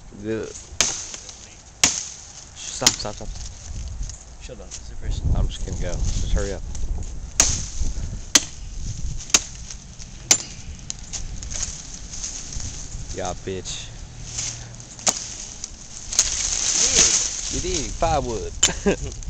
Good. Stop, stop, stop. Shut up. It's the first. I'm just gonna go. Just hurry up. Yeah, bitch. You did. Firewood.